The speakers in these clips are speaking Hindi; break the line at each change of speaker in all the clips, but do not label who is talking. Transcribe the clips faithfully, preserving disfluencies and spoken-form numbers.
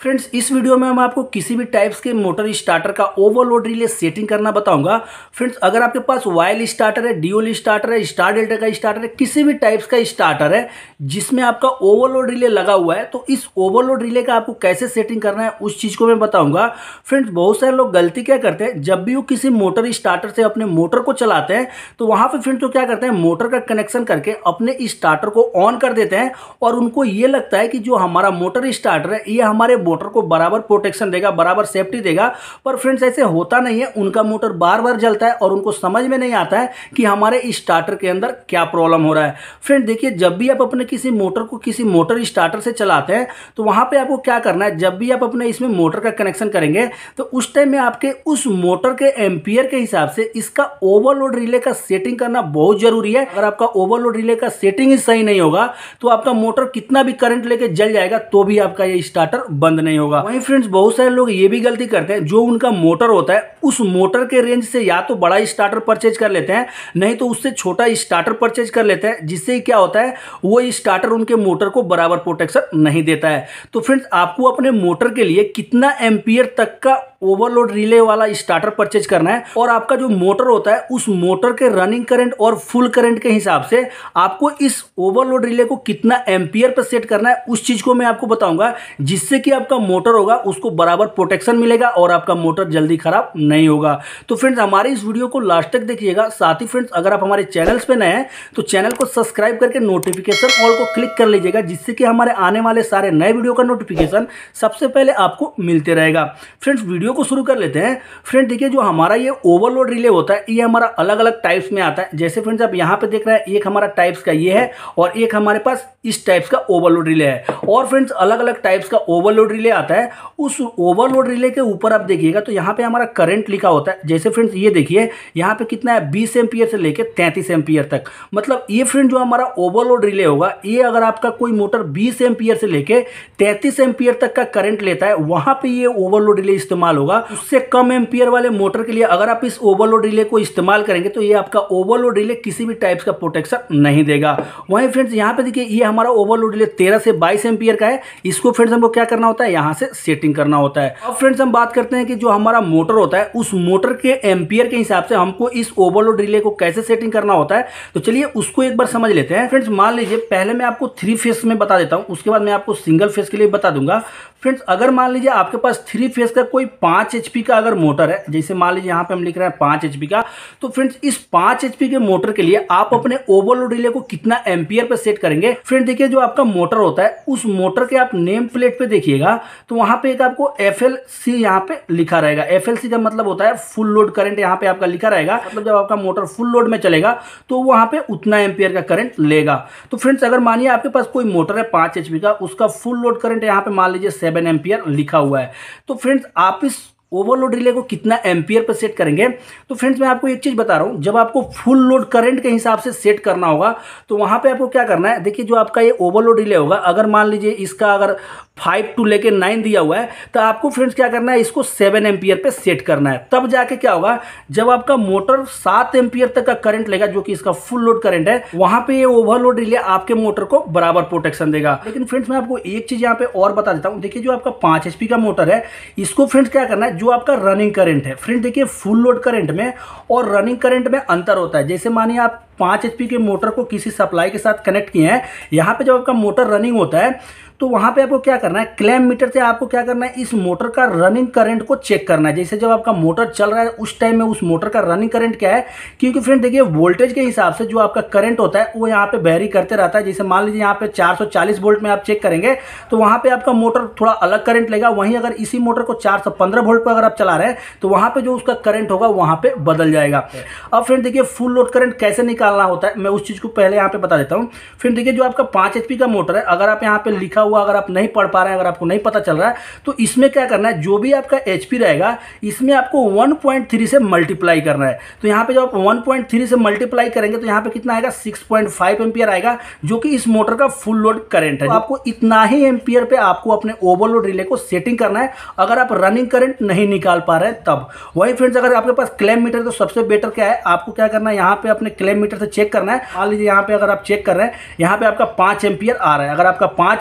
फ्रेंड्स, इस वीडियो में मैं आपको किसी भी टाइप्स के मोटर स्टार्टर का ओवरलोड रिले सेटिंग करना बताऊंगा। फ्रेंड्स, अगर आपके पास वाइल स्टार्टर है, ड्यूल स्टार्टर है, स्टार डेल्टा का स्टार्टर है, किसी भी टाइप्स का स्टार्टर है जिसमें आपका ओवरलोड रिले लगा हुआ है, तो इस ओवरलोड रिले का आपको कैसे सेटिंग करना है उस चीज़ को मैं बताऊंगा। फ्रेंड्स, बहुत सारे लोग गलती क्या करते हैं, जब भी वो किसी मोटर स्टार्टर से अपने मोटर को चलाते हैं तो वहाँ पर फ्रेंड्स तो क्या करते हैं, मोटर का कनेक्शन करके अपने स्टार्टर को ऑन कर देते हैं और उनको ये लगता है कि जो हमारा मोटर स्टार्टर है ये हमारे मोटर को बराबर प्रोटेक्शन देगा, बराबर सेफ्टी देगा। पर फ्रेंड्स ऐसे होता नहीं है, उनका मोटर बार बार जलता है और उनको समझ में नहीं आता है कि हमारे स्टार्टर के अंदर क्या प्रॉब्लम हो रहा है। फ्रेंड देखिए, जब भी आप अपने किसी मोटर को किसी मोटर स्टार्टर से चलाते हैं तो वहां पे आपको क्या करना है, जब भी आप अपने इसमें मोटर का कनेक्शन करेंगे तो उस टाइम में आपके उस मोटर के एम्पियर के हिसाब से इसका ओवरलोड रिले का सेटिंग करना बहुत जरूरी है। अगर आपका ओवरलोड रिले का सेटिंग ही सही नहीं होगा तो आपका मोटर कितना भी करंट लेके जल जाएगा तो भी आपका ये स्टार्टर बंद नहीं होगा। वहीं फ्रेंड्स, बहुत सारे लोग ये भी गलती करते हैं, जो उनका मोटर होता है उस मोटर के रेंज से या तो बड़ा स्टार्टर परचेज कर लेते हैं, नहीं तो उससे छोटा स्टार्टर परचेज कर लेते हैं, जिससे क्या होता है वो स्टार्टर उनके मोटर को बराबर प्रोटेक्शन नहीं देता है। तो फ्रेंड्स, आपको अपने मोटर के लिए कितना एम्पियर तक का ओवरलोड रिले वाला स्टार्टर परचेज करना है और आपका जो मोटर होता है उस मोटर के रनिंग करंट और फुल करंट के हिसाब से आपको इस ओवरलोड रिले को कितना एम्पियर पर सेट करना है उस चीज को मैं आपको बताऊंगा, जिससे कि आपका मोटर होगा उसको बराबर प्रोटेक्शन मिलेगा और आपका मोटर जल्दी खराब नहीं होगा। तो फ्रेंड्स, हमारे इस वीडियो को लास्ट तक देखिएगा। साथ ही फ्रेंड्स, अगर आप हमारे चैनल्स पे नए हैं तो चैनल को सब्सक्राइब करके नोटिफिकेशन ऑल को क्लिक कर लीजिएगा, जिससे कि हमारे आने वाले सारे नए वीडियो का नोटिफिकेशन सबसे पहले आपको मिलते रहेगा। फ्रेंड्स, वीडियो को शुरू कर लेते हैं। फ्रेंड देखिए, जो हमारा ये ओवरलोड रिले होता है ये हमारा अलग अलग टाइप्स में आता है। जैसे फ्रेंड्स आप यहाँ पे देख रहे हैं, एक हमारा टाइप्स का ये है और एक हमारे पास इस टाइप्स का ओवरलोड रिले है। और फ्रेंड्स, अलग अलग टाइप्स का ओवरलोड रिले आता है। उस ओवरलोड रिले के ऊपर आप देखिएगा तो यहाँ पे हमारा करंट लिखा होता है। जैसे फ्रेंड्स ये देखिए, यहाँ पे कितना है, बीस एम्पियर से लेकर तैंतीस एम्पियर तक। मतलब ये फ्रेंड जो हमारा ओवरलोड रिले होगा, ये अगर आपका कोई मोटर बीस एम्पियर से लेकर तैंतीस एम्पियर तक का करंट लेता है, वहां पे ये ओवरलोड रिले इस्तेमाल होगा। उससे कम एम्पियर वाले मोटर के लिए अगर आप इस ओवरलोड रिले को इस्तेमाल करेंगे तो ये आपका ओवरलोड रिले किसी भी टाइप्स का प्रोटेक्शन नहीं देगा। वहीं फ्रेंड्स यहाँ पे देखिए, ये हमारा ओवरलोड रिले तेरह से बाईस एम्पियर का है। इसको फ्रेंड्स हमको क्या करना होता है, यहाँ से सेटिंग करना होता है। अब फ्रेंड्स हम बात करते हैं कि जो हमारा मोटर होता है उस मोटर के एम्पियर के हिसाब से हमको इस ओवरलोड रिले को कैसे सेटिंग करना होता है। तो चलिए उसको एक बार समझ लेते हैं। फ्रेंड्स मान लीजिए, पहले मैं आपको थ्री फेस में बता देता हूँ, उसके बाद मैं आपको सिंगल फेस के लिए बता दूंगा। फ्रेंड्स, अगर मान लीजिए आपके पास थ्री फेस का कोई पाँच एचपी का अगर मोटर है, जैसे मान लीजिए यहाँ पे हम लिख रहे हैं पाँच एचपी का, तो फ्रेंड्स इस पाँच एचपी के मोटर के लिए आप अपने ओवरलोड रिले को कितना एम्पियर पे सेट करेंगे। फ्रेंड देखिए, जो आपका मोटर होता है उस मोटर के आप नेम प्लेट पे देखिएगा तो वहां पे एक आपको एफ एल सी यहाँ पे लिखा रहेगा। एफ एल सी का मतलब होता है फुल लोड करंट, यहाँ पे आपका लिखा रहेगा। मतलब जब आपका मोटर फुल लोड में चलेगा तो वहां पे उतना एम्पियर का करंट लेगा। तो फ्रेंड्स, अगर मानिए आपके पास कोई मोटर है पाँच एचपी का, उसका फुल लोड करंट यहाँ पे मान लीजिए सेवन एम्पियर लिखा हुआ है। तो फ्रेंड्स, आप इस ओवरलोड रिले को कितना एम्पियर पर सेट करेंगे। तो फ्रेंड्स, मैं आपको एक चीज बता रहा हूं, जब आपको फुल लोड करंट के हिसाब से सेट करना होगा तो वहां पे आपको क्या करना है, देखिए जो आपका ये ओवरलोड रिले होगा, अगर मान लीजिए इसका अगर फाइव टू लेके नाइन दिया हुआ है तो आपको फ्रेंड्स क्या करना है, इसको सेवन एम्पियर पे सेट करना है। तब जाके क्या होगा, जब आपका मोटर सात एम्पियर तक का करंट लेगा, जो कि इसका फुल लोड करंट है, वहां पे ये ओवरलोड रिले आपके मोटर को बराबर प्रोटेक्शन देगा। लेकिन फ्रेंड्स, मैं आपको एक चीज यहाँ पे और बता देता हूँ। देखिए, जो आपका पांच एचपी का मोटर है, इसको फ्रेंड्स क्या करना है, जो आपका रनिंग करंट है, फ्रेंड देखिए फुल लोड करंट में और रनिंग करंट में अंतर होता है। जैसे मानिए आप पाँच एचपी के मोटर को किसी सप्लाई के साथ कनेक्ट किए हैं, यहाँ पे जब आपका मोटर रनिंग होता है तो वहां पे आपको क्या करना है, क्लैम मीटर से आपको क्या करना है, इस मोटर का रनिंग करंट को चेक करना है। जैसे जब आपका मोटर चल रहा है उस टाइम में उस मोटर का रनिंग करंट क्या है, क्योंकि फ्रेंड देखिए वोल्टेज के हिसाब से जो आपका करंट होता है वो यहाँ पे वेरी करते रहता है। जैसे मान लीजिए यहाँ पे चार सौ चालीस वोल्ट में आप चेक करेंगे तो वहां पे आपका मोटर थोड़ा अलग करंट लेगा। वहीं अगर इसी मोटर को चार सौ पंद्रह वोल्ट पर अगर आप चला रहे हैं तो वहां पे जो उसका करंट होगा वहां पे बदल जाएगा। अब फ्रेंड देखिए, फुल लोड करंट कैसे निकालना होता है, मैं उस चीज को पहले यहाँ पे बता देता हूँ। फ्रेंड देखिए, जो आपका पांच एचपी का मोटर है, अगर आप यहाँ पे लिखा हुआ अगर आप नहीं पढ़ पा रहे हैं, अगर आपको नहीं पता चल रहा है, तो इसमें क्या करना है, जो भी आपका एचपी रहेगा इसमें आपको वन पॉइंट थ्री से मल्टीप्लाई करना है। तो यहाँ पे जब आप वन पॉइंट थ्री से मल्टीप्लाई करेंगे तो यहाँ पे कितना आएगा, सिक्स पॉइंट फाइव एम्पियर आएगा, जो कि इस मोटर का फुल लोड करंट है। तो आपको इतना ही एम्पियर पे आपको अपने ओवरलोड रिले को सेटिंग करना है, अगर आप रनिंग करंट नहीं निकाल पा रहे हैं तब। वही फ्रेंड्स, अगर आपके पास क्लैम मीटर, तो सबसे बेटर क्या है, आपको क्या करना है, यहाँ पे अपने क्लैम मीटर से चेक करना है। मान लीजिए यहाँ पे अगर आप चेक कर रहे हैं, यहाँ पे आपका पांच एम्पियर आ रहा है। अगर आपका पांच एचपी का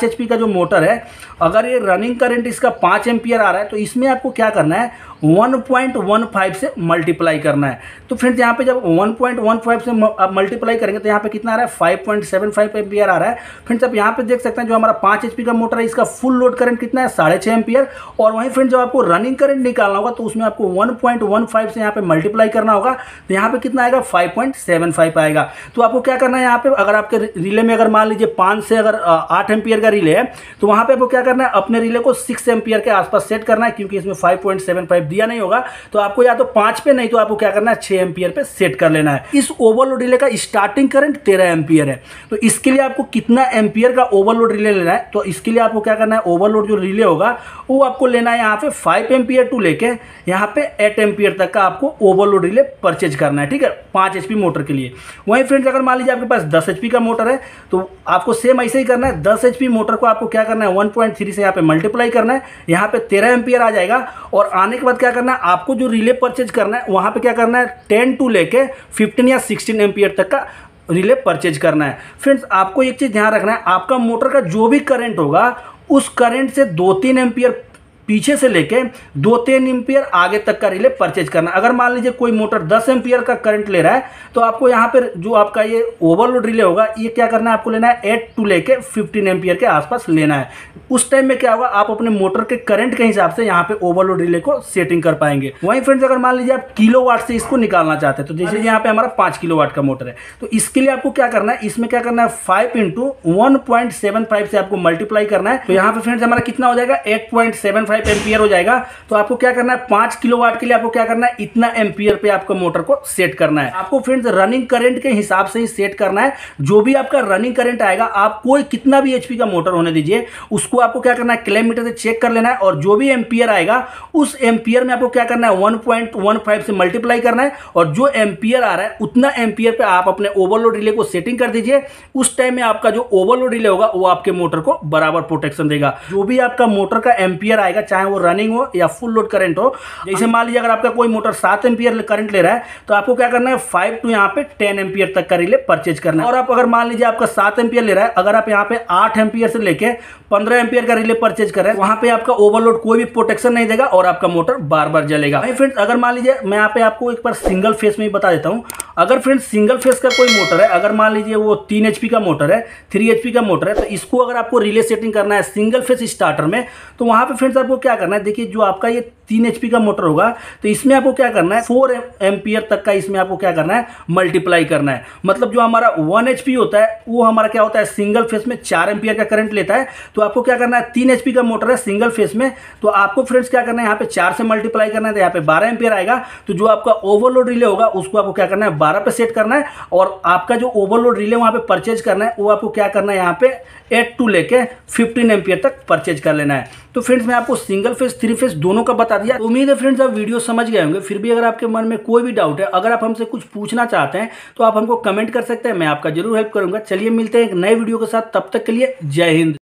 जो मोटर है, अगर ये रनिंग करंट इसका पाँच एम्पियर आ रहा है तो इसमें आपको क्या करना है, वन पॉइंट वन फाइव से मल्टीप्लाई करना है। तो फ्रेंड्स यहाँ पे जब वन पॉइंट वन फाइव से आप मल्टीप्लाई करेंगे तो यहाँ पे कितना आ रहा है, five point seven five ampere आ रहा है। फ्रेंड्स आप यहाँ पे देख सकते हैं जो हमारा पाँच एचपी का मोटर है इसका फुल लोड करंट कितना है, साढ़े छः एम्पियर। और वहीं फ्रेंड्स जब आपको रनिंग करंट निकालना होगा तो उसमें आपको वन पॉइंट वन फाइव से यहाँ पे मल्टीप्लाई करना होगा, तो यहाँ पे कितना आएगा, फाइव पॉइंट सेवन फाइव आएगा। तो आपको क्या करना है, यहाँ पे अगर आपके रिले में अगर मान लीजिए पाँच से अगर आठ एम्पियर का रिले है तो वहाँ पे आपको क्या करना है, अपने रिले को सिक्स एम्पियर के आसपास सेट करना है, क्योंकि इसमें फाइव पॉइंट सेवन फाइव दिया नहीं होगा। तो आपको या तो पाँच पे नहीं तो आपको क्या करना है, छः एम्पियर पे सेट कर लेना है। इस ओवरलोड रिले का स्टार्टिंग करंट तेरह एम्पियर है, तो इसके लिए आपको कितना एम्पियर का ओवरलोड रिले लेना है, तो इसके लिए आपको क्या करना है, ओवरलोड जो रिले होगा वो आपको लेना है यहाँ पे फाइव एम्पियर टू लेके यहाँ पे एट एम्पियर तक का आपको ओवरलोड रिले परचेज करना है, ठीक है, पाँच एचपी मोटर के लिए। वहीं फ्रेंड्स अगर मान लीजिए आपके पास दस एचपी का मोटर है तो आपको सेम ऐसे ही करना है, दस एचपी मोटर को आपको क्या करना है, वन पॉइंट थ्री से यहाँ पे मल्टीप्लाई करना है, यहाँ पे तेरह एम्पियर आ जाएगा। और आने के बाद क्या करना है, आपको जो रिले परचेज करना है वहाँ पे क्या करना है, टेन टू लेके फिफ्टीन या सिक्सटीन एम्पियर तक का रिले परचेज करना है। फ्रेंड्स आपको एक चीज़ ध्यान रखना है, आपका मोटर का जो भी करंट होगा उस करंट से दो तीन एम्पियर पीछे से लेके दो तीन एम्पियर आगे तक का रिले परचेज करना। अगर मान लीजिए कोई मोटर दस एम्पियर का करंट ले रहा है तो आपको यहाँ पर जो आपका ये ओवरलोड रिले होगा ये क्या करना है, आपको लेना है एट टू लेके फिफ्टीन एम्पियर के आसपास लेना है। उस टाइम में क्या होगा, आप अपने मोटर के करंट के हिसाब से यहाँ पे ओवरलोड रिले को सेटिंग कर पाएंगे। वहीं फ्रेंड्स अगर मान लीजिए आप किलो वाट से इसको निकालना चाहते हैं तो जैसे यहाँ पे हमारा पाँच किलो वाट का मोटर है तो इसके लिए आपको क्या करना है, इसमें क्या करना है, five into one point seven five से आपको मल्टीप्लाई करना है। तो यहाँ पे फ्रेंड्स हमारा कितना हो जाएगा, eight point seven five ampere हो जाएगा। तो आपको क्या करना है, पाँच किलो वाट के लिए आपको क्या करना है, इतना एम्पियर पे आपको मोटर को सेट करना है। आपको फ्रेंड्स रनिंग करंट के हिसाब से ही सेट करना है। जो भी आपका रनिंग करंट आएगा, आप कोई कितना भी एचपी का मोटर होने दीजिए, उसको आपको क्या करना है, किलोमीटर से चेक कर लेना है। और जो भी एम्पियर आएगा उस एम्पियर में आपको क्या करना है, वन पॉइंट वन फाइव से मल्टीप्लाई करना है। और जो एम्पियर आ रहा है उतना एम्पियर पे आप अपने ओवरलोड रिले को सेटिंग कर दीजिए। उस टाइम में आपका जो ओवरलोड रिले होगा वो आपके मोटर को बराबर प्रोटेक्शन देगा। जो भी आपका मोटर का एम्पियर आएगा, चाहे वो रनिंग हो या फुल लोड करंट हो, जैसे मान लीजिए अगर आपका कोई मोटर सात एम्पियर करंट ले रहा है तो आपको क्या करना है, फाइव टू यहाँ पे टेन एम्पियर तक का रिले परचेज करना है। और आप अगर मान लीजिए आपका सात एम्पियर ले रहा है, अगर आप यहाँ पे आठ एम्पियर से लेके पंद्रह एम्पियर का रिले परचेज कर रहे हैं, वहां पे आपका ओवरलोड कोई भी प्रोटेक्शन नहीं देगा और आपका मोटर बार बार जलेगा। भाई फ्रेंड्स अगर मान लीजिए मैं यहाँ पे आपको एक बार सिंगल फेस में ही बता देता हूँ, अगर फ्रेंड्स सिंगल फेस का कोई मोटर है, अगर मान लीजिए वो तीन एचपी का मोटर है, थ्री एचपी का मोटर है, तो इसको अगर आपको रिले सेटिंग करना है सिंगल फेस स्टार्टर में, तो वहां पे फ्रेंड्स आपको क्या करना है, देखिए जो आपका ये तीन एचपी का मोटर होगा तो इसमें आपको क्या करना है, फोर एम्पियर तक का इसमें आपको क्या करना है, मल्टीप्लाई करना है। मतलब जो हमारा वन एचपी होता है वो हमारा क्या होता है, सिंगल फेस में चार एम्पियर का करंट लेता है। तो आपको क्या करना है, तीन एचपी का मोटर है सिंगल फेस में, तो आपको फ्रेंड्स क्या करना है, यहाँ पे चार से मल्टीप्लाई करना है, तो यहाँ पे बारह एम्पियर आएगा। तो जो आपका ओवरलोड रिले होगा उसको आपको क्या करना है, बारह पे सेट करना है। और आपका जो ओवरलोड रिले वहाँ पे परचेज करना है वो आपको क्या करना है, यहाँ पे एट टू लेके फिफ्टीन एम्पियर तक परचेज कर लेना है। तो फ्रेंड्स मैं आपको सिंगल फेस थ्री फेस दोनों का बता दिया। उम्मीद है फ्रेंड्स आप वीडियो समझ गए होंगे। फिर भी अगर आपके मन में कोई भी डाउट है, अगर आप हमसे कुछ पूछना चाहते हैं तो आप हमको कमेंट कर सकते हैं, मैं आपका जरूर हेल्प करूंगा। चलिए मिलते हैं एक नए वीडियो के साथ, तब तक के लिए जय हिंद।